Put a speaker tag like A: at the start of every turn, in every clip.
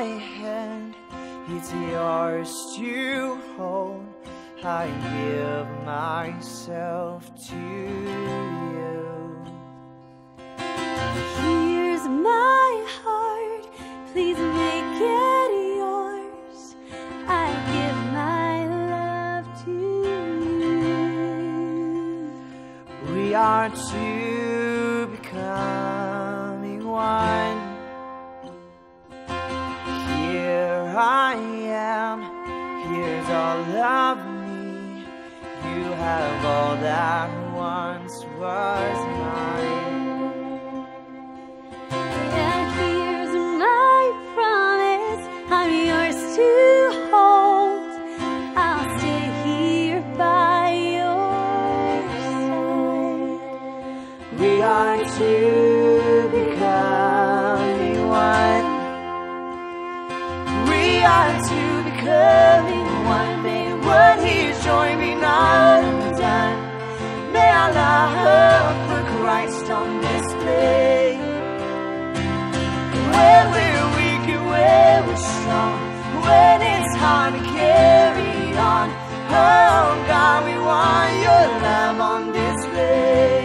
A: hand, it's yours to hold. I give myself to you.
B: Here's my heart, please make it yours. I give my love to you.
A: We are two becoming one. Here I am, here's all of me. You have all that once was mine.
B: And here's my promise, I'm yours to hold. I'll stay here by your side.
A: We are two becoming one. We are two becoming one. May what He's joined be not undone. May our love for Christ on display. When we're weak and when we're strong, when it's hard to carry on, oh God, we want your love on display.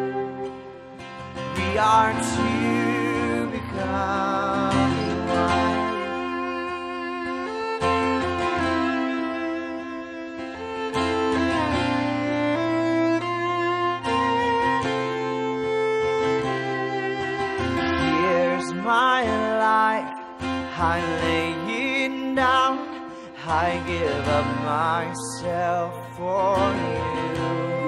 A: We are two becoming one. Here's my life, I lay it down. I give up myself for you.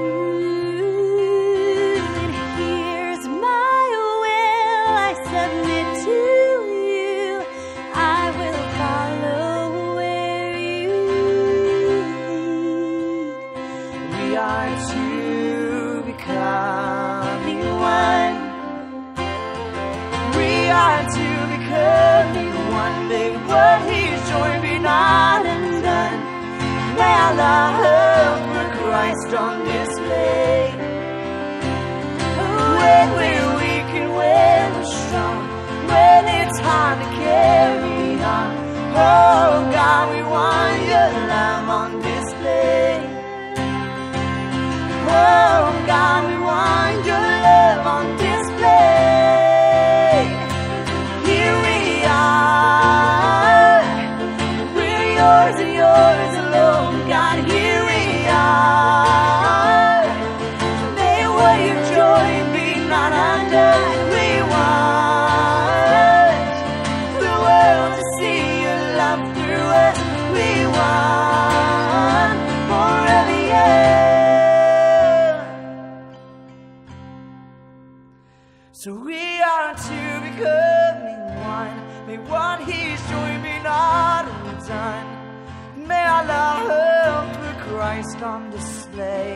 B: And here's my will, I submit to you. I will follow where you lead.
A: We are two becoming one. We are two becoming one. May what He's joined be not undone. May our love for Christ on display. When we're weak and when we're strong, when it's hard to carry on, oh God, we want your love on display. Oh God, we want your love on display. Here we are, we're yours and yours alone. God, here we are. May what you've joined be not undone. We want the world to see your love through us. We want forever, yeah. So we are two becoming one. May what He's joined be not undone. May our love for Christ on display.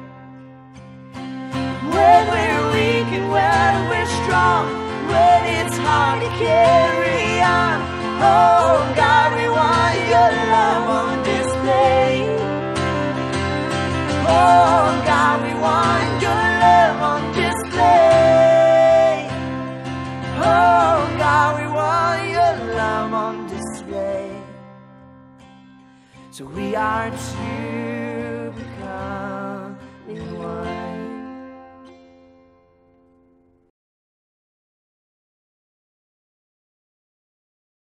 A: When we're weak and when we're strong, when it's hard to carry on, oh God, we want your love on display. Oh God, we want your love on display. Oh God, we want your love on display. So we are two becoming one.